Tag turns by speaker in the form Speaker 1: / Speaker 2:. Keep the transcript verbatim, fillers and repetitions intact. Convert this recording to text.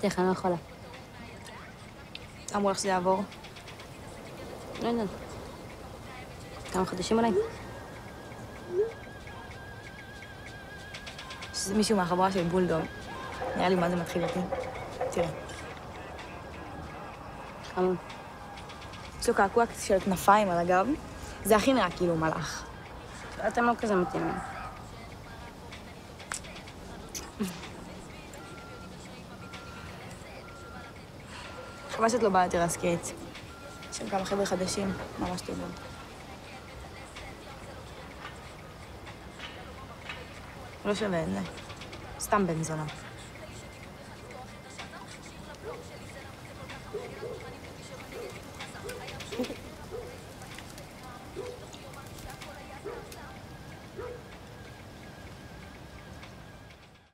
Speaker 1: אמרתי לך, אני לא יכולה.
Speaker 2: אמרו לך שזה יעבור?
Speaker 1: לא יודעת. כמה חודשים אולי?
Speaker 2: שזה מישהו מהחברה של בולדוג. נראה לי מה זה מתחיל אותי. תראה.
Speaker 1: חמוד.
Speaker 2: יש לו קעקוע של כנפיים על הגב. זה הכי נראה כאילו מלאך.
Speaker 1: אתם לא כזה מתאימים.
Speaker 2: חבל שאת לא באה יותר להסקייט. יש שם כמה חבר'ה חדשים, ממש טובים. לא שווה את זה. סתם בן זונה.